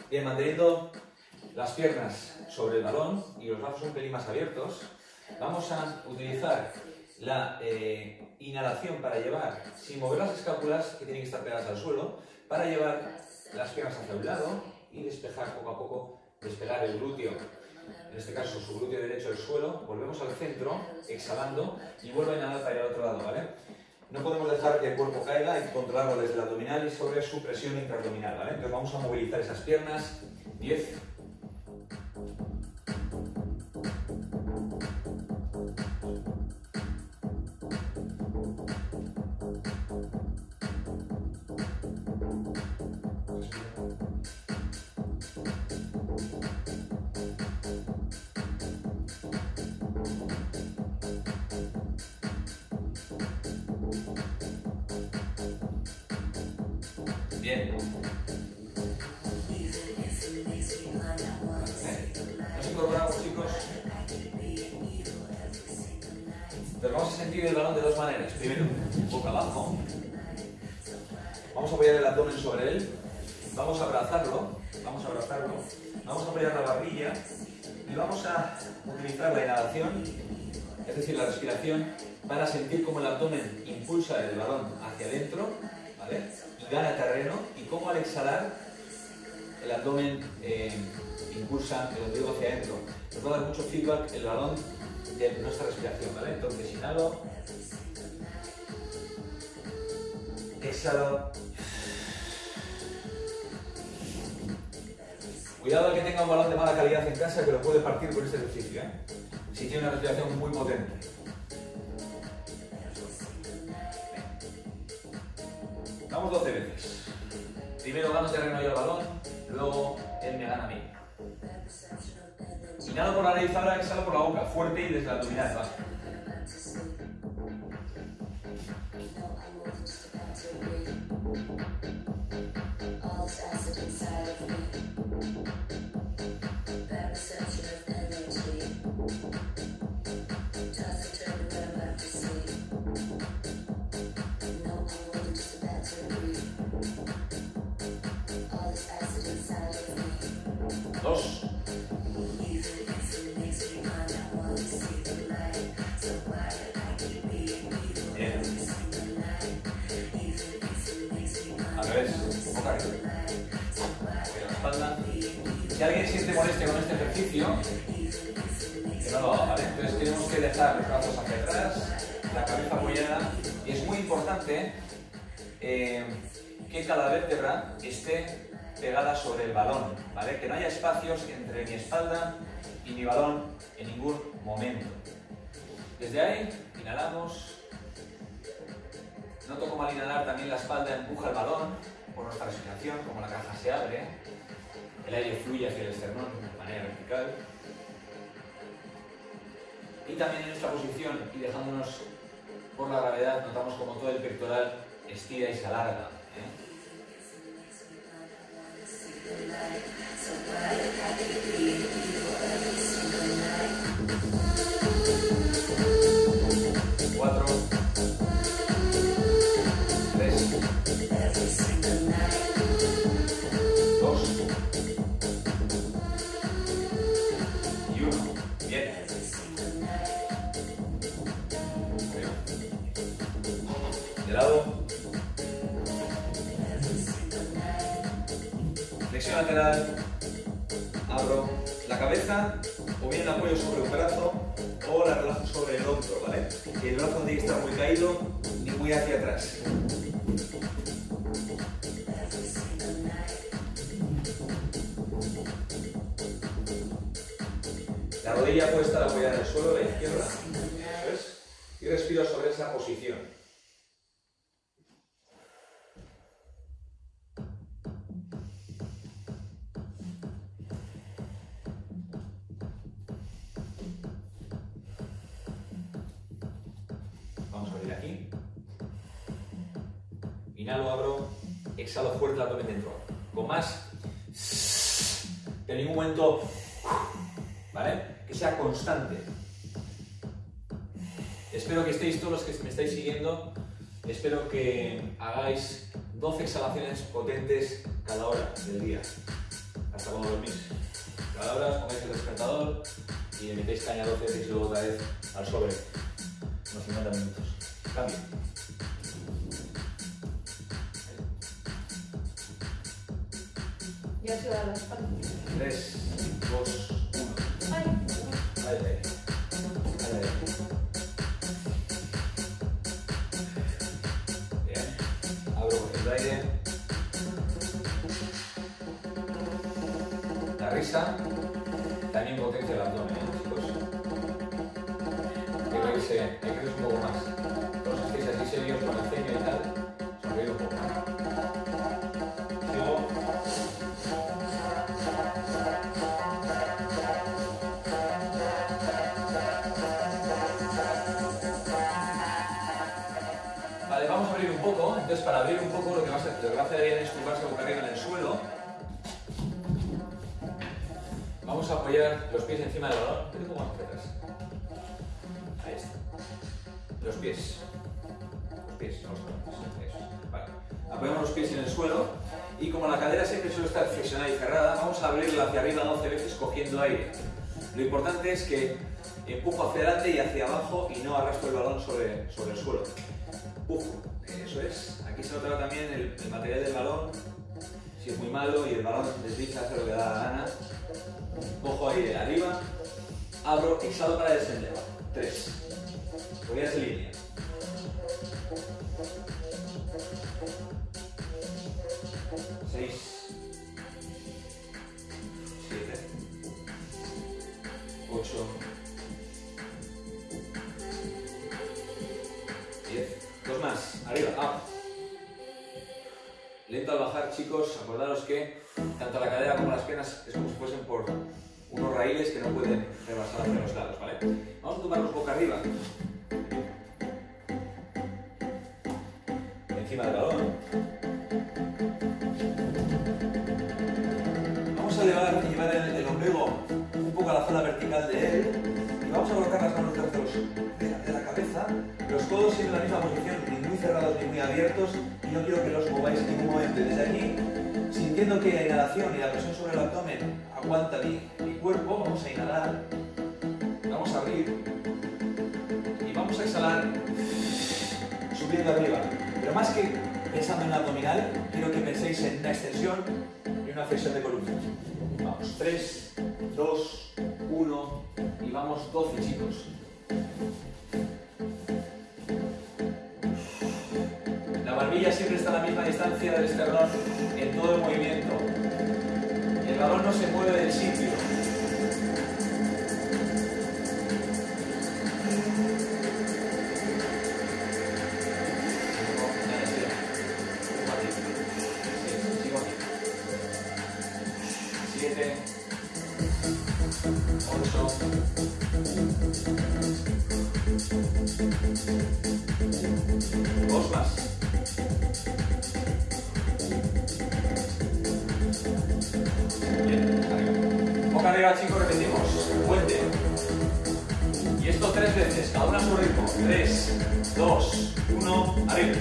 Bien, manteniendo las piernas sobre el balón y los brazos un pelín más abiertos, vamos a utilizar la inhalación para llevar, sin mover las escápulas, que tienen que estar pegadas al suelo, para llevar las piernas hacia un lado y despejar poco a poco, despegar el glúteo, en este caso su glúteo derecho del suelo, volvemos al centro, exhalando y vuelvo a inhalar para ir al otro lado, ¿vale? No podemos dejar que el cuerpo caiga, hay que controlarlo desde el abdominal y sobre su presión intraabdominal, ¿vale? Entonces vamos a movilizar esas piernas, 10, 'Bien. Nos incorporamos, chicos. Pero vamos a sentir el balón de dos maneras. Primero, boca abajo. Vamos a apoyar el abdomen sobre él. Vamos a abrazarlo. Vamos a apoyar la barbilla. Y vamos a utilizar la inhalación, es decir, la respiración, para sentir cómo el abdomen impulsa el balón hacia adentro, ¿vale? Y gana terreno, y cómo al exhalar el abdomen impulsa el ombligo hacia adentro. Nos va a dar mucho feedback el balón de nuestra respiración, ¿vale? Entonces inhalo, exhalo. Cuidado al que tenga un balón de mala calidad en casa, que lo puede partir con este ejercicio, ¿eh? Si tiene una respiración muy potente. Vamos 12 veces. Primero gano terreno yo al balón, luego él me gana a mí. Inhalo por la nariz ahora, exhalo por la boca, fuerte y desde la abdominal, ¿vale? Dos. Bien. Al revés, boca arriba. Apoya la espalda. Si alguien siente molestia con este ejercicio, que no lo haga, ¿vale? Entonces tenemos que dejar los brazos hacia atrás, la cabeza apoyada, y es muy importante que cada vértebra esté pegada sobre el balón, ¿vale? Que no haya espacios entre mi espalda y mi balón en ningún momento. Desde ahí, inhalamos. Noto como al inhalar también la espalda empuja el balón por nuestra respiración, como la caja se abre, el aire fluye hacia el esternón de manera vertical. Y también en nuestra posición y dejándonos por la gravedad, notamos como todo el pectoral estira y se alarga, ¿eh? Cuatro, 3, 2 y 1. Bien. De lado. Flexión lateral. Abro la cabeza, o bien la apoyo sobre un brazo o la relajo sobre el hombro, ¿vale? Y el brazo no tiene que estar muy caído ni muy hacia atrás. La rodilla puede estar apoyada en el suelo, la izquierda. Eso es. Y respiro sobre esa posición. Vamos a abrir aquí. Inhalo, abro, exhalo fuerte el abdomen dentro. Con más, pero en ningún momento, ¿vale? Que sea constante. Espero que estéis todos los que me estáis siguiendo, espero que hagáis 12 exhalaciones potentes cada hora del día. hasta cuando dormís. Cada hora pongáis el despertador y le metéis caña 12 veces y luego otra vez al sobre. Unos 50 minutos. Cambio. Ya se va a la espalda. 3, 2, 1. Ay. Ahí, ahí. Ahí, ahí. Bien. Abro el aire. La risa también potencia el abdomen, chicos. Hay que reírse un poco más. Todos los que estéis así serios con el ceño y tal, sonreír un poco. Sigo. Vale, vamos a abrir un poco. Entonces, para abrir un poco, lo que va a hacer bien es tumbarse boca arriba en el suelo. Vamos a apoyar los pies encima del balón. Un poco más hacia atrás. Ahí está. Los pies. Los pies, no los talones. Eso. Vale. Apoyamos los pies en el suelo. Y como la cadera siempre suele estar flexionada y cerrada, vamos a abrirla hacia arriba 12 veces cogiendo aire. Lo importante es que empujo hacia adelante y hacia abajo y no arrastro el balón sobre el suelo. Empujo. Eso es. Aquí se nota también el material del balón. Si es muy malo y el balón desliza, hace lo que da la gana. Cojo aire arriba, abro, exhalo para descender. 3. Voy a esa línea. 6. 7. 8. 10. Dos más. Arriba, up. Lento al bajar, chicos. Acordaros que tanto la cadera como las piernas es como si fuesen por unos raíles que no pueden rebasar hacia los lados, ¿vale? Vamos a tumbarnos boca arriba. Encima del balón. Vamos a llevar el ombligo un poco a la zona vertical de él y vamos a colocar las manos de la cabeza, los codos siempre en la misma posición, ni muy cerrados ni muy abiertos, y no quiero que los mováis en ningún momento. Desde aquí, sintiendo que la inhalación y la presión sobre el abdomen aguanta mi cuerpo, vamos a inhalar, vamos a abrir y vamos a exhalar subiendo arriba. Pero más que pensando en abdominal, quiero que penséis en una extensión y una flexión de columna. Vamos, 3, 2, 1 y vamos 12, chicos. La barbilla siempre está a la misma distancia del esternón en todo el movimiento. Y el balón no se mueve del sitio. Sigo aquí. 7, 8, 2 más. Bien, arriba. Boca arriba, chicos, repetimos. Puente. Y esto 3 veces, cada una a su ritmo. 3, 2, 1, arriba.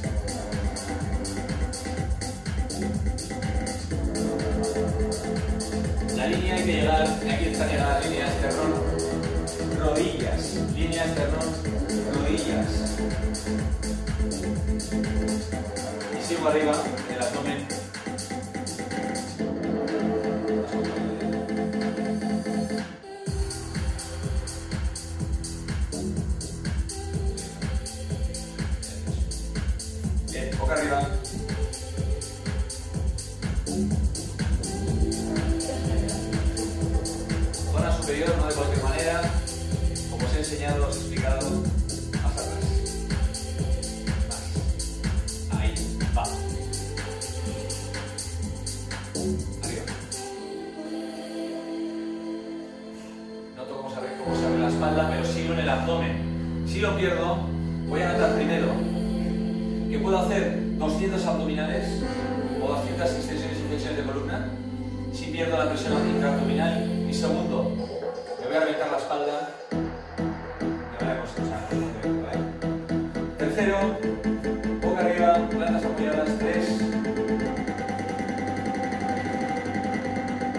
La línea hay que llegar, aquí está llegada la línea esternón, rodillas, línea esternón, rodillas. Y sigo arriba, el abdomen. Bien, boca arriba. Zona superior, no de cualquier manera, como os he enseñado, os he explicado, más atrás. Más. Ahí, va. Arriba. Noto cómo se abre la espalda, pero sigo en el abdomen. Si lo pierdo, voy a anotar primero que puedo hacer 200 abdominales o 200 extensiones y flexiones de columna. Si pierdo la presión intraabdominal, y segundo, me voy a reventar la espalda. Me voy a concentrar. ¿Vale? Tercero, boca arriba, plantas apoyadas. 3,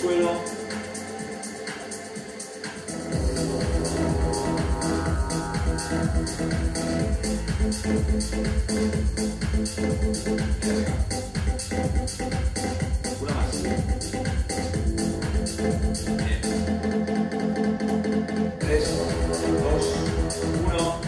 suelo. Una más. Bien. 3, 2, 1.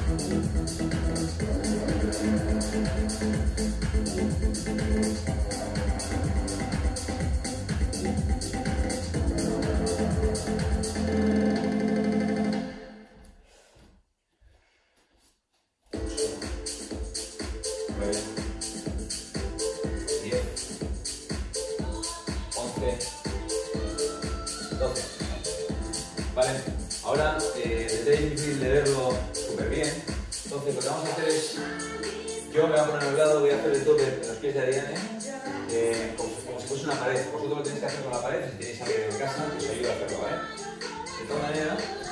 Vale, ahora es difícil de verlo súper bien, entonces lo que vamos a hacer es, yo me voy a poner a un lado, voy a hacer el tope de los pies de Ariane, como si fuese una pared. Vosotros lo tenéis que hacer con la pared, si tenéis alguien en casa, que os ayuda a hacerlo, ¿vale? De tal manera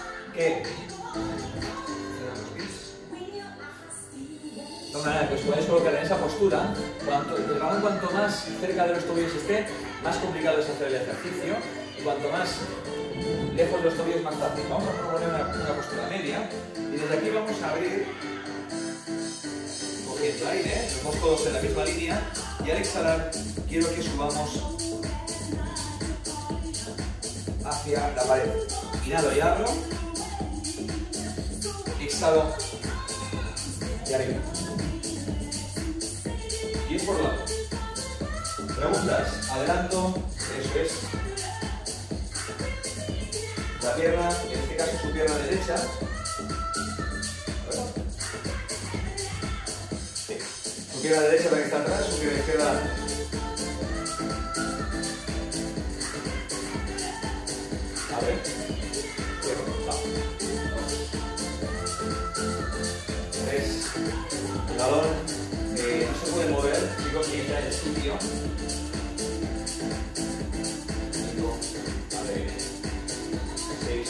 que os podáis colocar en esa postura. El balón cuanto más cerca de los tobillos esté, más complicado es hacer el ejercicio, y cuanto más lejos de los tobillos más fácil. Vamos a proponer una postura media y desde aquí vamos a abrir cogiendo aire, los dos codos en la misma línea, y al exhalar quiero que subamos hacia la pared. Inhalo y abro, exhalo y arriba. Y es por lado. Preguntas, adelanto, eso es. La pierna, en este caso su pierna derecha. Sí. Su pierna derecha la que está atrás, su pierna izquierda. A ver. Va. 2. 3. El balón no se puede mover, chicos, y está en el sitio. 5. A ver. 6,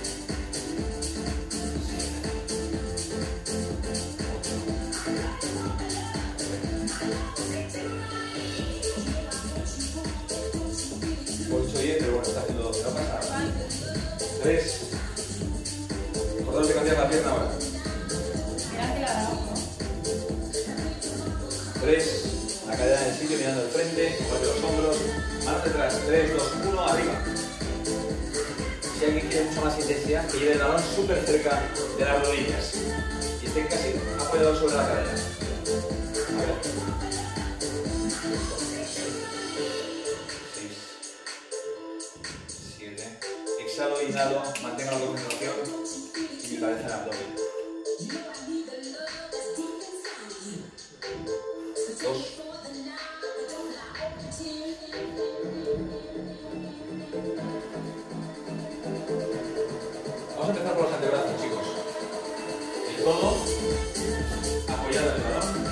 8, 10, pero bueno, está haciendo 12, no pasa nada. 3. ¿Por dónde cambiar la pierna ahora? 3. La cadera en el sitio, mirando al frente, mueve los hombros, manos detrás. 3, 2, 1, arriba. Si alguien quiere mucha más intensidad, que lleve el balón súper cerca de las rodillas y esté casi apoyado sobre la cadera. A ver. 6, 7. Exhalo, inhalo, mantengo la concentración y mi cabeza en el abdomen. 2. Vamos a empezar por los antebrazos, chicos. El codo apoyado en el balón.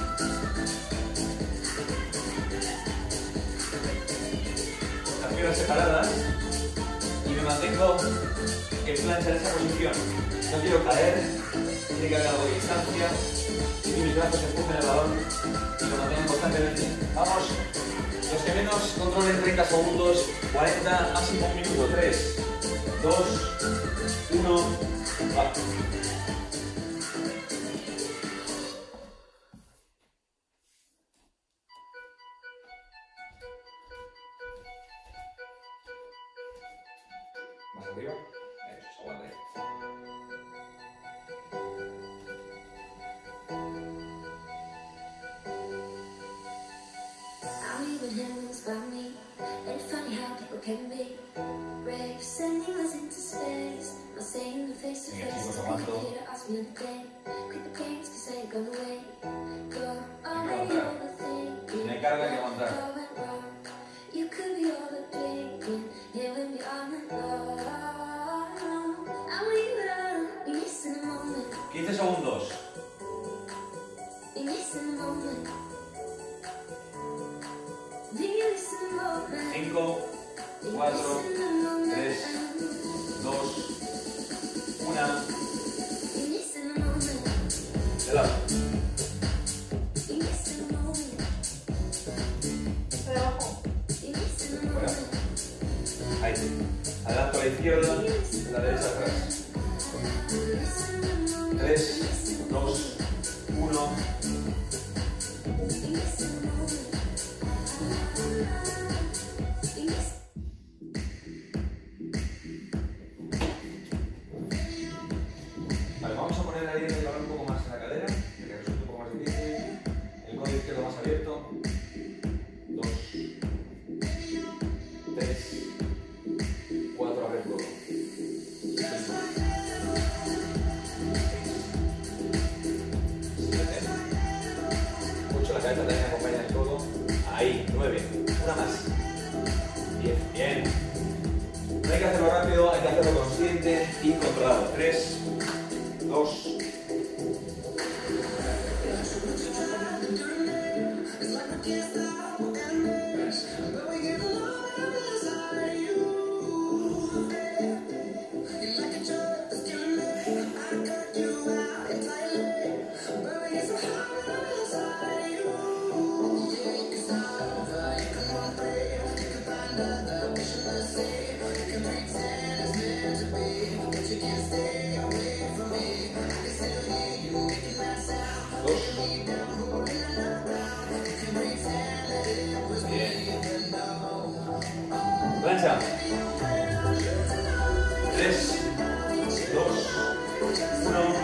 Las piernas separadas. Y me mantengo en plancha en esa posición. No quiero caer. Tiene que haber algo de distancia. Y que mis brazos empujen el balón y lo mantengan constantemente. Vamos. Los que menos controlen 30 segundos, 40, máximo un minuto. 3, 2, 1, va. Más arriba. Eso, aguanta ahí. Tiene carga que aguantar. 15 segundos. 5, 4, 3, 2, 1. De lado. Fuera. Ahí sí. Adelanto a la izquierda, la derecha atrás. 3, 2, 1. Vale, vamos a poner ahí el balón un poco más en la cadera, para que resulte un poco más difícil. El codo izquierdo más abierto. 2, 3, 4, abre el codo. 5, 7, 8, la cabeza también acompaña el codo. Ahí, 9, una más. 10, bien. No hay que hacerlo rápido, hay que hacerlo consciente y controlado. 3, 2. Plancha. 3, 2, 1.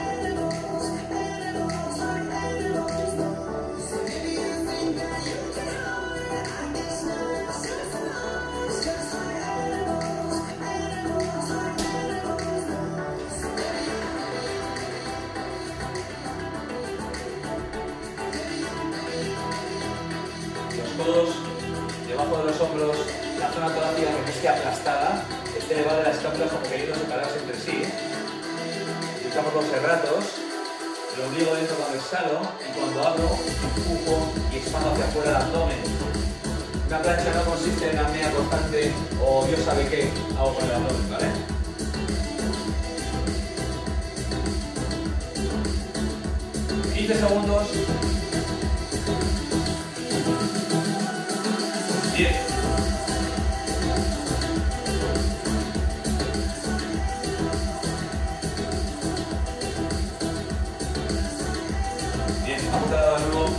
Los codos debajo de los hombros, la zona torácica que esté aplastada, esté elevada de las escápulas como queriendo separarse entre sí. Utilizamos los serratos, el ombligo dentro cuando exhalo y cuando abro, empujo y expando hacia afuera el abdomen. Una plancha no consiste en apnea constante o Dios sabe qué hago con el abdomen, ¿vale? Segundos. 10. Bien, vamos a dar de nuevo.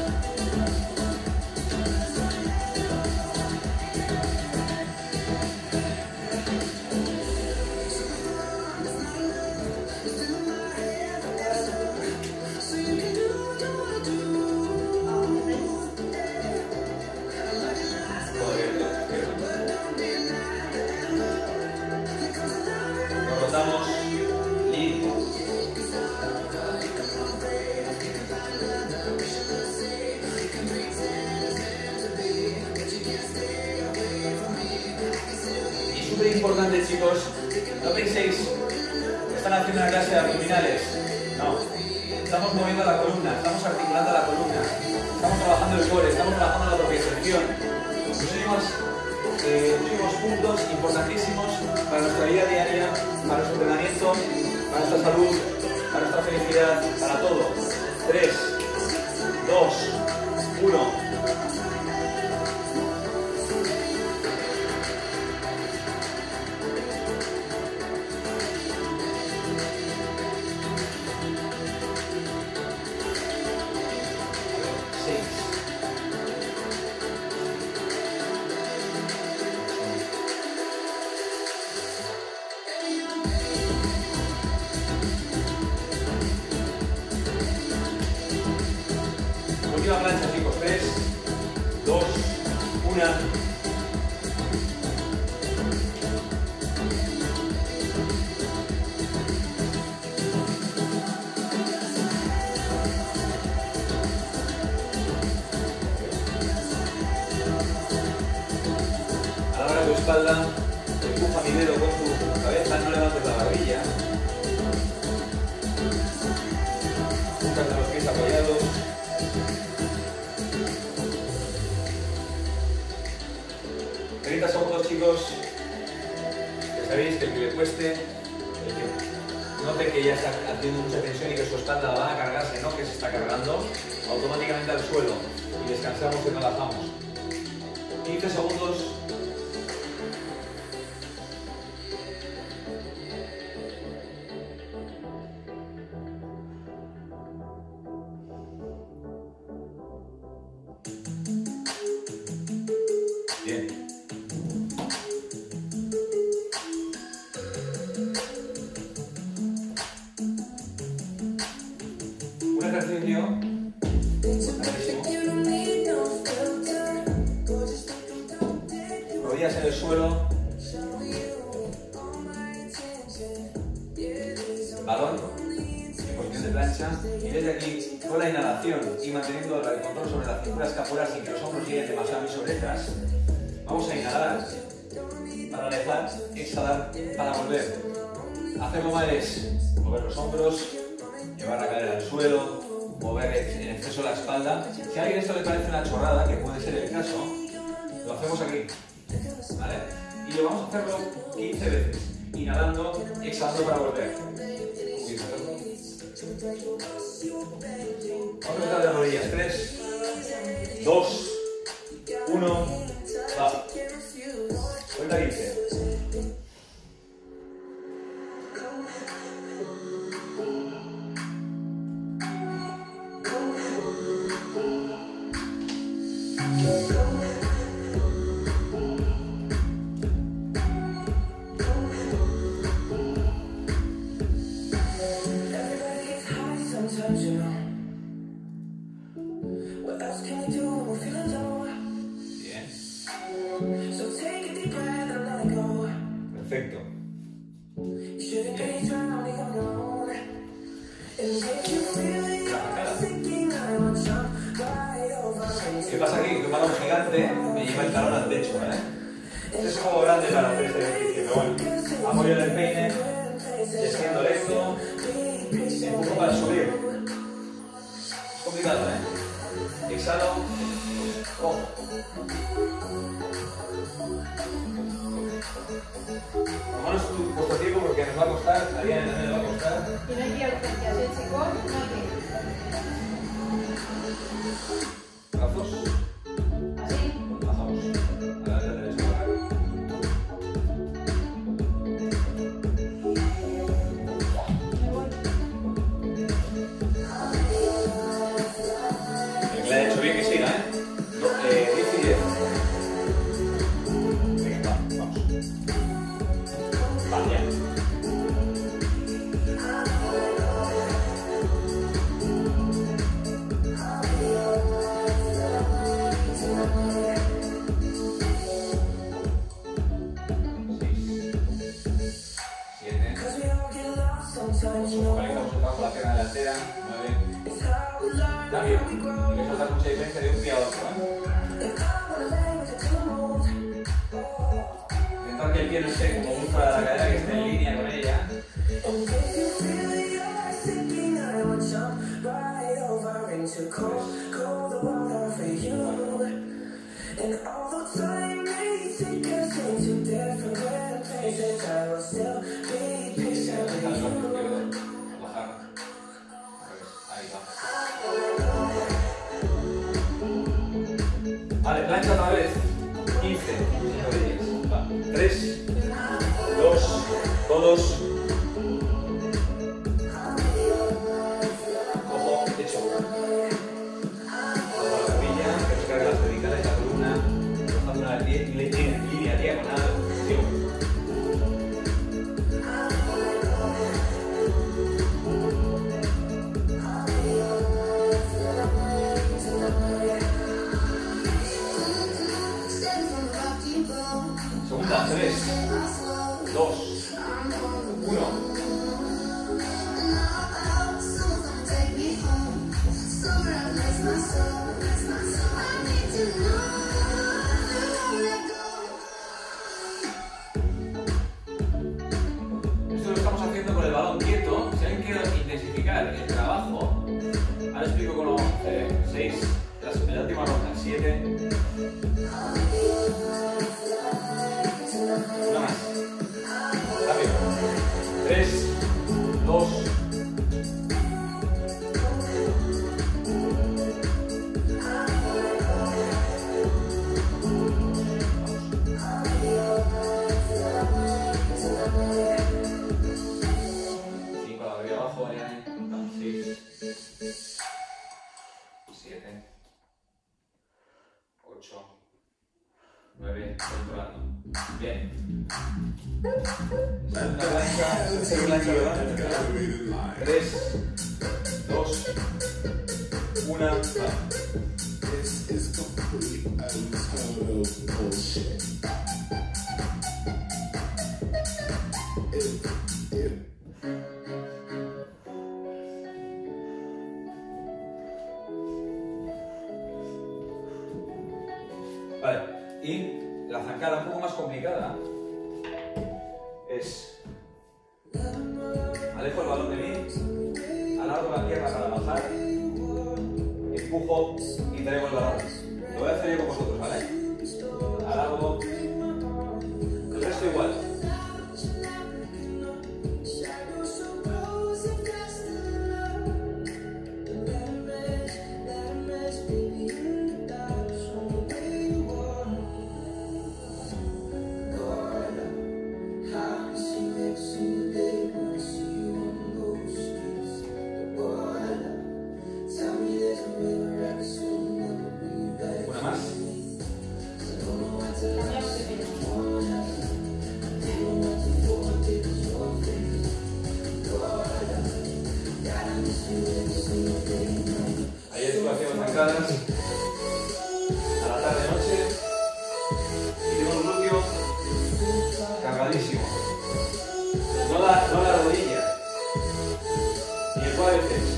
Rotamos limpio. Y súper importante, chicos, no penséis que están haciendo una clase de abdominales. No, estamos moviendo la columna, estamos articulando la columna, estamos trabajando el core, estamos trabajando la propiocepción. Últimos puntos importantísimos para nuestra vida diaria, para nuestro entrenamiento, para nuestra salud, para nuestra felicidad, para todo. 3, 2, 1. Última plancha, chicos. 3, 2, 1. A la hora de tu espalda, empuja mi dedo con tu cabeza, no levantes la barbilla. Búscate los pies apoyados. 30 segundos, chicos. Ya sabéis que el que le cueste, el que note que ya está haciendo mucha tensión y que su espalda va a cargarse, no que se está cargando, automáticamente al suelo y descansamos y relajamos. 15 segundos. equilibrio. Rodillas en el suelo. Balón en posición de plancha. Y desde aquí, con la inhalación y manteniendo el control sobre la cintura escapular sin que los hombros lleguen demasiado a mis orejas, vamos a inhalar para dejar, exhalar para volver. Hacer lo más es mover los hombros, llevar la cadera al suelo, mover en exceso la espalda. Si a alguien esto le parece una chorrada, que puede ser el caso, lo hacemos aquí, ¿vale? Y lo vamos a hacerlo 15 veces, inhalando y exhalando para volver. Vamos a empezar de rodillas. 3, 2, 1, va. Cuenta 15. Perfecto. ¿Qué pasa aquí? Que un balón gigante me lleva el talón al techo, Es un poco grande para hacer este ejercicio, pero bueno. Apoyo en el peine, desciendo recto, empujo para subir. Es complicado, Exhalo, ojo. Tomaros vuestro tiempo porque nos va a costar, a Diana también le va a costar. Y no hay que urgencias, chicos, no hay Brazos. ¿Así? Bajamos. Adelante, derecha. Me voy. El que le ha hecho bien que siga, 10 y 10. Venga, vamos. Va, ya. Focalizamos el trabajo de la pierna delantera. 9. Cambio. Y que notar mucha diferencia de un pie a otro. Intentar que el pie no esté como muy fuera de la cadera, que esté en línea con ella. Vale, plancha otra vez. 15. 3, 2, todos. Cojo, hecho. Bajo la barbilla, que nos cargue las cervicales, la columna, rozando una línea diagonal. Sigo. Segunda, 3, 2, 1. Esto lo estamos haciendo con el balón quieto. Si alguien quiere intensificar el trabajo, ahora explico cómo 6, la última ronda, 7. Una más. Rápido. 3, 2. Cinco a la de abajo, 6, 7, 8, 9, controlando. Bien. Segunda plancha, ¿verdad? 3, 2, Una, va. Vale, y la zancada un poco más complicada es alejo el balón de mí, alargo la pierna para bajar, empujo y traigo el balón. Lo voy a hacer yo con vosotros, ¿vale? Alargo, el resto igual. Una más. Ahí estoy haciendo zancadas a la tarde-noche y tengo el glúteo cargadísimo. No la rodilla ni el cuádriceps.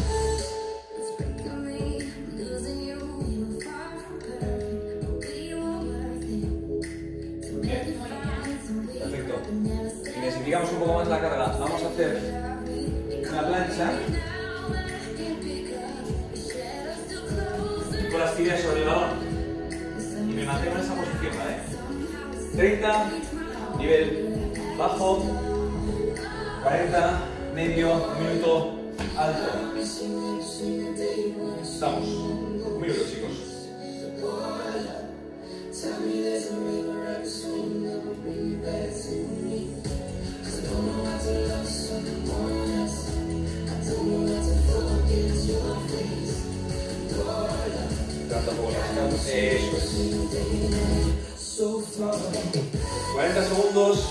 Perfecto. Intensificamos un poco más la carga. Vamos a hacer una plancha con las tibias sobre el balón y me mantengo en esa posición, ¿vale? 30, nivel bajo, 40, medio, un minuto alto. Estamos. Un minuto, chicos. Levanta un poco las manos. Eso es. 40 segundos.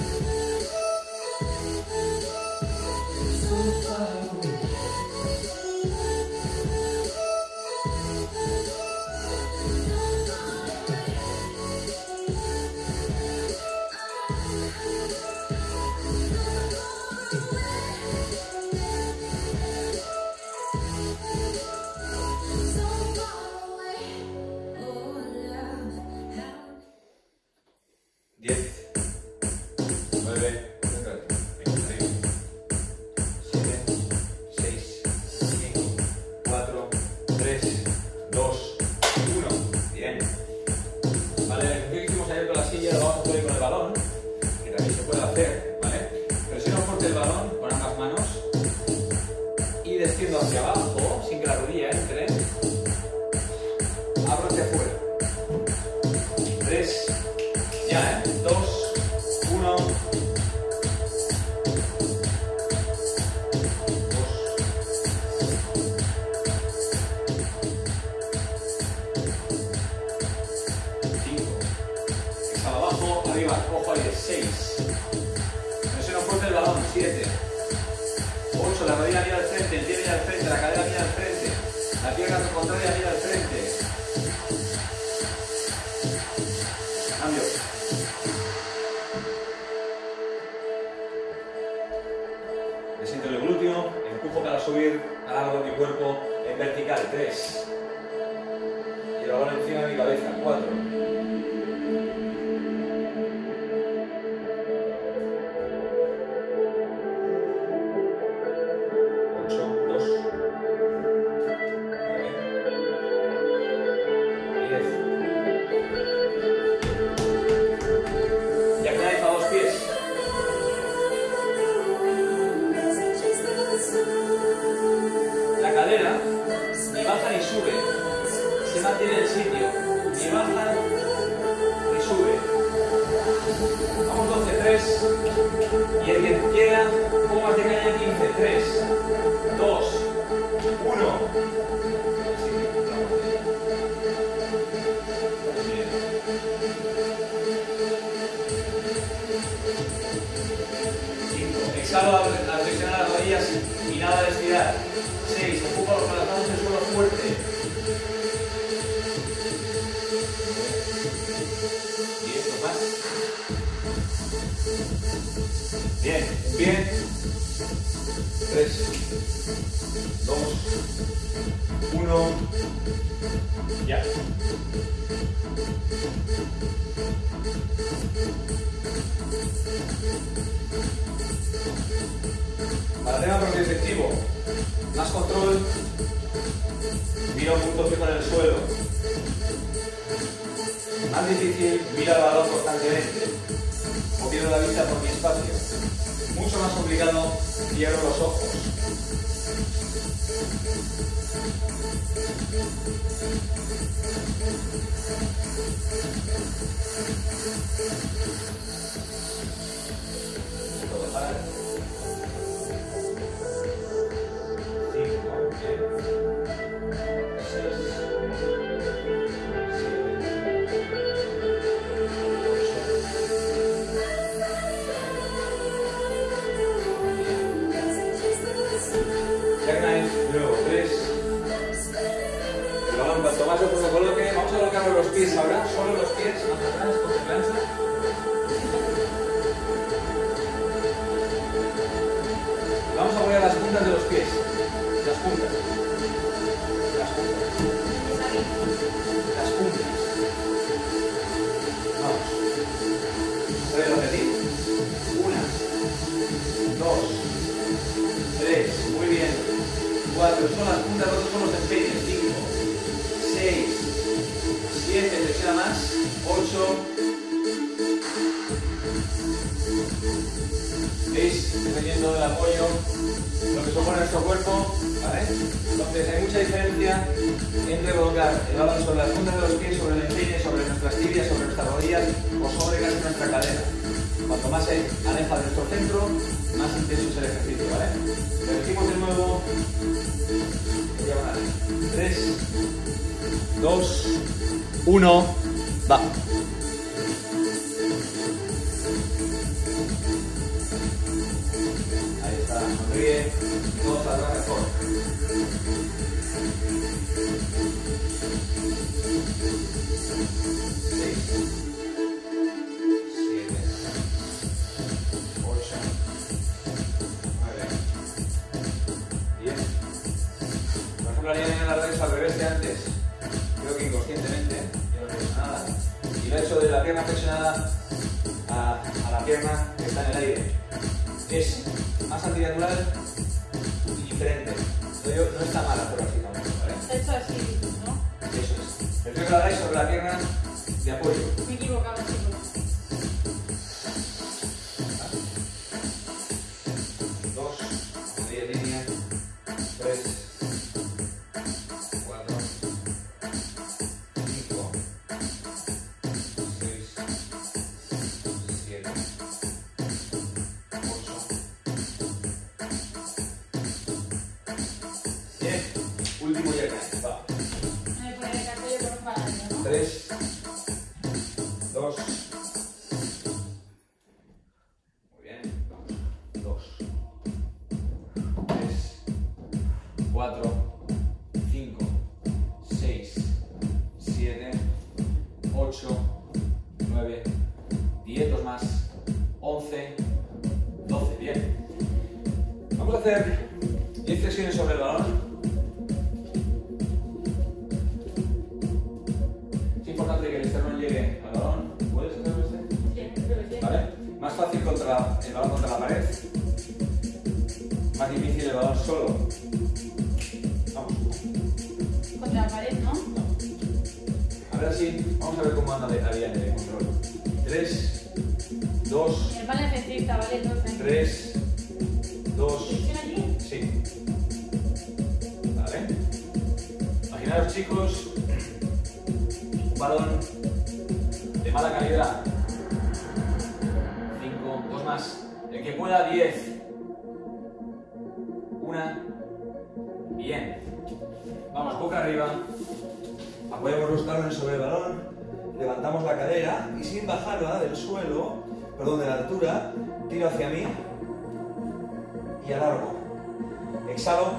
Desciendo hacia abajo, sin que la rodilla entre. Abro hacia afuera. 3, ya, 2, 1. 2, 5. Exhala abajo, arriba, ojo ahí, 6. Presiona fuerte el balón, 7. 8, la rodilla mira al frente, el pie mira al frente, la cadera mira al frente, la pierna contraria mira al frente. Cambio. Me siento en el glúteo, empujo para subir, alargo mi cuerpo en vertical, 3. Y el balón encima de mi cabeza, 4. 3, y el que quiera, un poco más de caña en 15, 3, 2, 1. 5, exhalo a flexionar las rodillas y nada de estirar. 6, empujo con las manos en el suelo fuerte. Bien, bien. 3, 2, 1. Ya. Para tema propioceptivo, más control, mira un punto fijo en el suelo. Más difícil, mira el balón constantemente. O pierdo la vista por mi espacio. Mucho más complicado, cierro los ojos. Puedo parar. 5, 6, 7, Jackknife, luego 3. El balón, cuanto más lo coloque, vamos a colocarlo los pies ahora, solo los pies, más atrás, con el plancha. Vamos a apoyar las puntas de los pies. Las puntas. Las puntas. Las puntas. Vamos. Voy a repetir. 1, 2, 3. Muy bien. 4. Son las puntas, los otros son los empeños. 5, 6, 7. Flexiona más. 8. ¿Veis? Dependiendo del apoyo, lo que supone nuestro cuerpo, ¿vale? Entonces hay mucha diferencia entre colocar el balón sobre las puntas de los pies, sobre el empeine, sobre nuestras tibias, sobre nuestras rodillas o sobre casi nuestra cadera. Cuanto más se aleja de nuestro centro, más intenso es el ejercicio, ¿vale? Repetimos de nuevo. 3, 2, 1, va. Sonríe, todo saldrá mejor. 6, 7, 8, 9, 10. Por ejemplo, haría bien las redes al revés de antes. Creo que inconscientemente, yo no he hecho nada. Y lo he hecho de la pierna flexionada a la pierna que está en el aire. Es más antinatural y diferente. No está mal hacerlo así tampoco, ¿vale? Esto así, ¿no? Eso es. Prefiero que lo hagáis sobre la pierna de apoyo. Me he equivocado, chicos. 2, media línea, 3, 4, 5, 6, 7, 8. Bien, último jackknife, va. No me pone el cartello con un balazo, ¿no? 3, 2. Muy bien, vamos. 2, 3, 4, 5, 6, 7, 8, 9, 10, dos más, 11, 12. Bien. Vamos a hacer 10 flexiones sobre el balón. Es importante que el esternón llegue al balón. ¿Puedes hacerlo este? Sí, creo que sí. ¿Vale? Más fácil contra el balón contra la pared. Más difícil el balón solo. Vamos. Contra la pared, ¿no? A ver si. Vamos a ver cómo anda Ariane de control. 3, 2, Mi hermana es estricta, ¿vale? Entonces. 3, 2. ¿Funciona aquí? Sí. Vale. Imaginaos, chicos, un balón de mala calidad. 5, 2 más. El que pueda, 10. 1. Bien. Vamos, boca arriba. Apoyamos los talones sobre el balón. Levantamos la cadera y sin bajarla del suelo, perdón, de la altura, tiro hacia mí y alargo. Exhalo.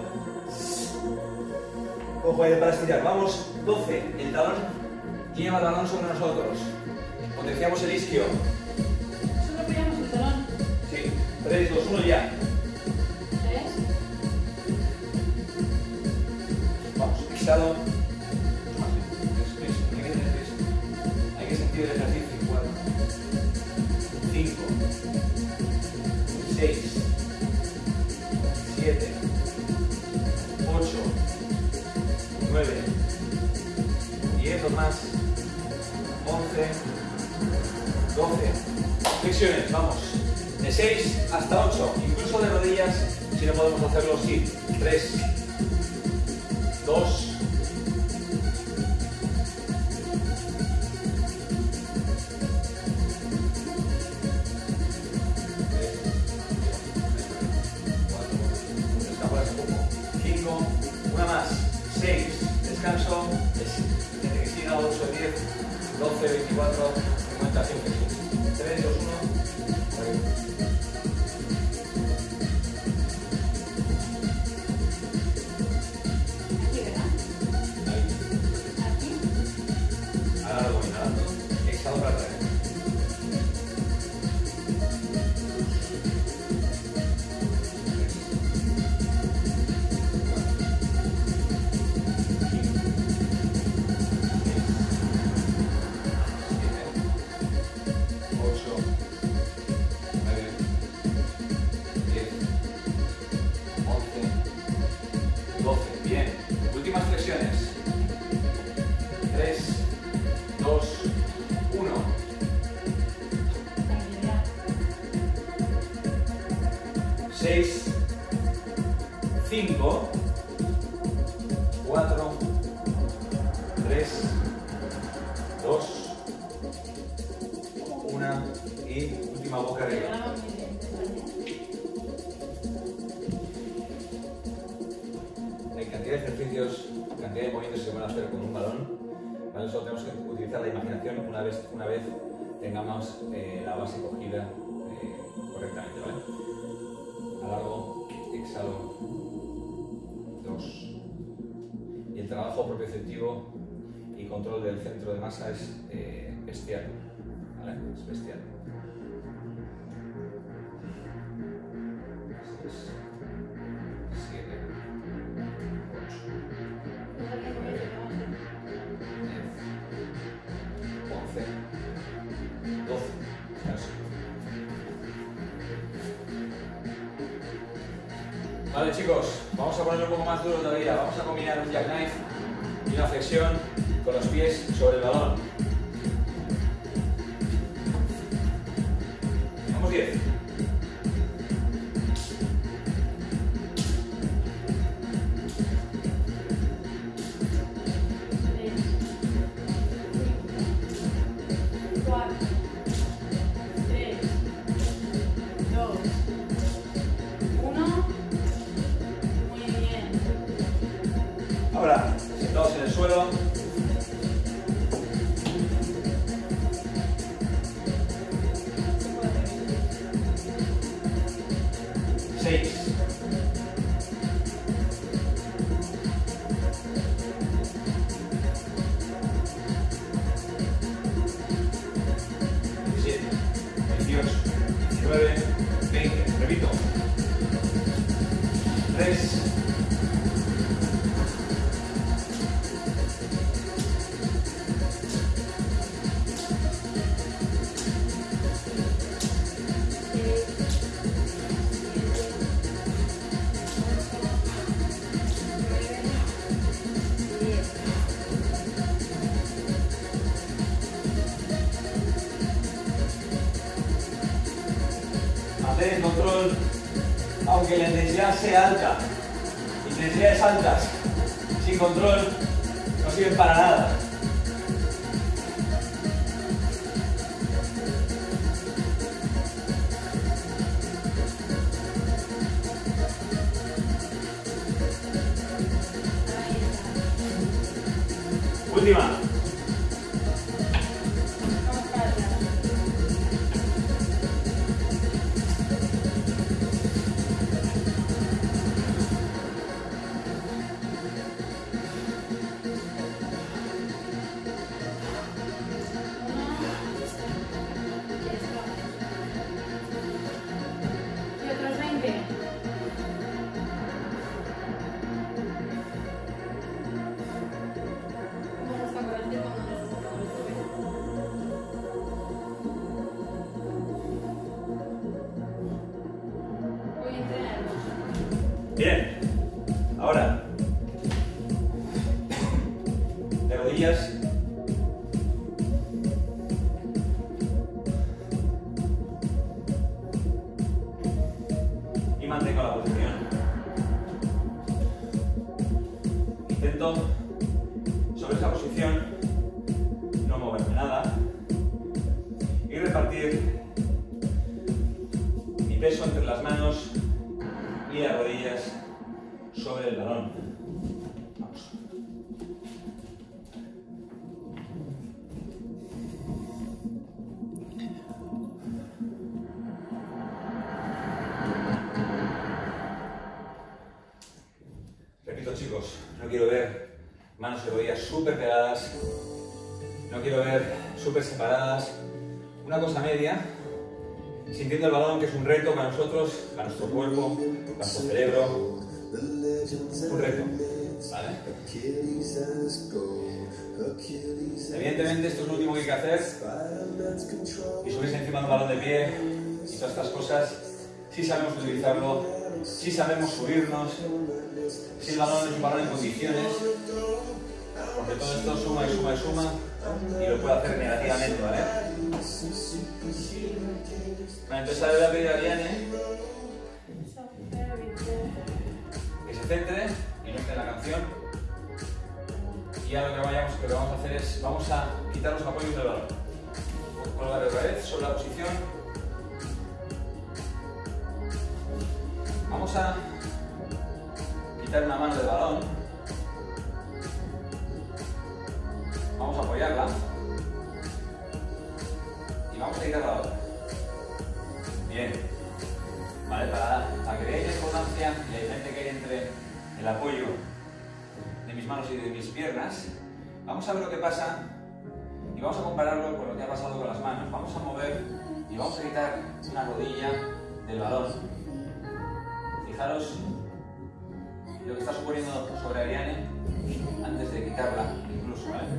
Ojo ahí para estirar. Vamos, 12. El talón lleva el balón sobre nosotros. Potenciamos el isquio. Solo apoyamos el talón. Sí. 3, 3, 2, 1, ya. 3. Vamos, exhalo. Hay que sentir el ejercicio. 4, 5, 6, 7, 8, 9, 10 o más, 11, 12. Flexiones, vamos. De 6 hasta 8, incluso de rodillas, si no podemos hacerlo, sí. 3, 2, 5, una más, 6, descanso, desde que siga 8, 10, 12, 24, 50, 100, 3, 2, 1. Aquí, ¿verdad? Ahí. Aquí. Ahora lo voy inhalando, exhalo para atrás. 12, bien. Últimas flexiones. 3, 2, 1. Tranquilidad. 6, 5, 4, 3, 2, 1 y última boca arriba. Llegamos muy bien, ¿vale? En cantidad de ejercicios, cantidad de movimientos que se pueden hacer con un balón, ¿vale? Solo tenemos que utilizar la imaginación una vez tengamos la base cogida correctamente, ¿vale? Alargo, exhalo, 2. Y el trabajo propioceptivo y control del centro de masa es bestial, ¿vale? Es bestial. 6, 7, 8, 11, 12. Descanso. Vale, chicos, vamos a ponerlo un poco más duro todavía. Vamos a combinar un jackknife y una flexión con los pies sobre el balón. Vamos 10. 4, 3, 2, 1. Muy bien. Ahora, sentados en el suelo. 6. 17, 18, 19, 20. Repito. 3. 10. Hacer el control, aunque la intensidad sea alta, intensidades altas, sin control, no sirven para nada. Última. Vamos para atrás. Y otro Bien, ahora de rodillas. Y mantengo la posición. Intento sobre esa posición no moverme nada y repartir mi peso entre las manos y las rodillas sobre el balón. Vamos. Repito, chicos, no quiero ver manos y rodillas súper pegadas, no quiero ver súper separadas, una cosa media, sintiendo el balón, que es un reto para nosotros, para nuestro cuerpo, para nuestro cerebro, un reto, ¿vale? Evidentemente esto es lo último que hay que hacer, y subirse encima de un balón de pie y todas estas cosas, si sabemos utilizarlo, si sabemos subirnos, si el balón es un balón en condiciones, porque todo esto suma y suma y suma y lo puede hacer negativamente, ¿vale? Bueno, entonces ahora voy a pedir a Ariane que se centre y no esté en la canción, y ahora lo que vamos a hacer es, vamos a quitar los apoyos del balón. Colgar otra vez sobre la posición. Vamos a quitar una mano del balón. Vamos a apoyarla. Y vamos a quitar la otra. Bien. Vale, para que veáis la importancia y la diferencia que hay entre el apoyo de mis manos y de mis piernas, vamos a ver lo que pasa y vamos a compararlo con lo que ha pasado con las manos. Vamos a mover y vamos a quitar una rodilla del balón. Fijaros lo que está suponiendo sobre Ariane antes de quitarla, incluso, ¿vale?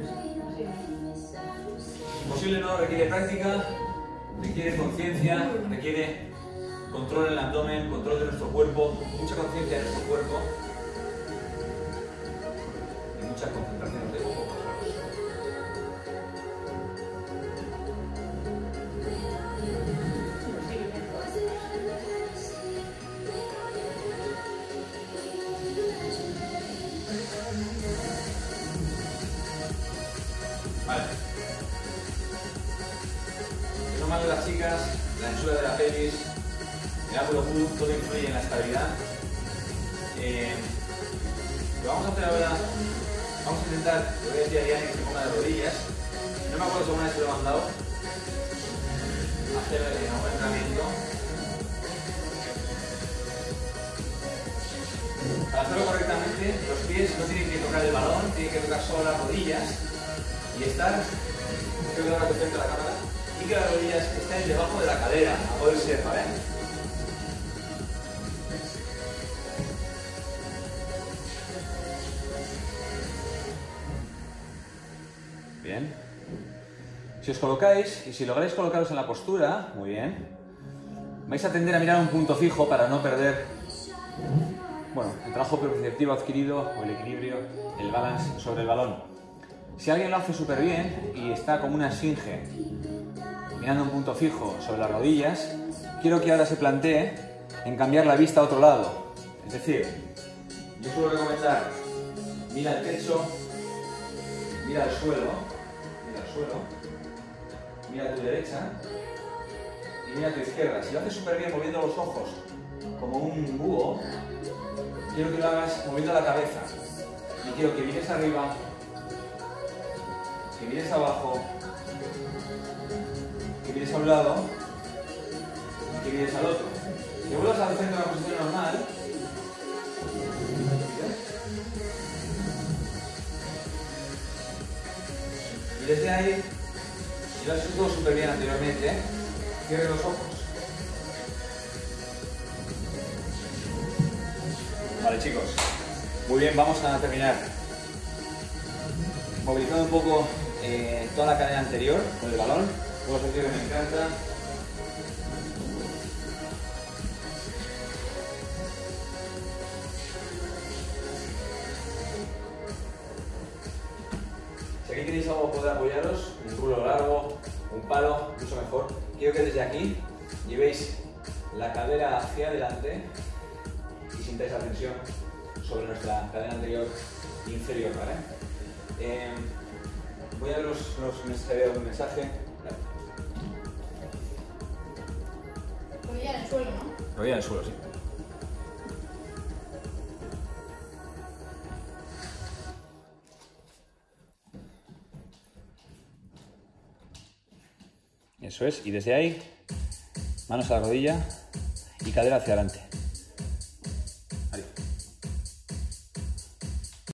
Imposible, no, requiere práctica, requiere conciencia, requiere control en el abdomen, control de nuestro cuerpo, mucha conciencia de nuestro cuerpo y mucha concentración de poco. Vale. Es normal de las chicas, la anchura de la pelvis, el ángulo Q, todo influye en la estabilidad. Lo vamos a hacer ahora, vamos a intentar, le voy a decir a Ariane que se ponga de rodillas. No me acuerdo si alguna vez se lo he mandado hacer algún entrenamiento. Para hacerlo correctamente, los pies no tienen que tocar el balón, tienen que tocar solo las rodillas y estar, creo que ahora que frente a la cámara, y que las rodillas estén debajo de la cadera, a poder ser, ¿vale? Bien. Si os colocáis, y si lográis colocaros en la postura, muy bien, vais a tender a mirar un punto fijo para no perder, bueno, el trabajo perceptivo adquirido o el equilibrio, el balance sobre el balón. Si alguien lo hace súper bien y está como una esfinge mirando un punto fijo sobre las rodillas, quiero que ahora se plantee en cambiar la vista a otro lado. Es decir, yo suelo recomendar, mira el techo, mira el suelo, mira a tu derecha y mira a tu izquierda. Si lo haces súper bien moviendo los ojos como un búho, quiero que lo hagas moviendo la cabeza. Y quiero que mires arriba, que mires abajo, que mires a un lado y que mires al otro. Que vuelvas al centro de la posición normal. Y desde ahí, si lo has hecho todo súper bien anteriormente, cierre los ojos. Vale, chicos. Muy bien, vamos a terminar. Movilizando un poco toda la cadena anterior con el balón. Puedo sentir que me encanta. no poder apoyaros, un rulo largo, un palo, mucho mejor. Quiero que desde aquí llevéis la cadera hacia adelante y sintáis la tensión sobre nuestra cadera anterior inferior, ¿vale? Voy a ver un mensaje. Rodilla en el suelo, ¿no? Rodilla en el suelo, sí. Eso es, y desde ahí, manos a la rodilla y cadera hacia adelante.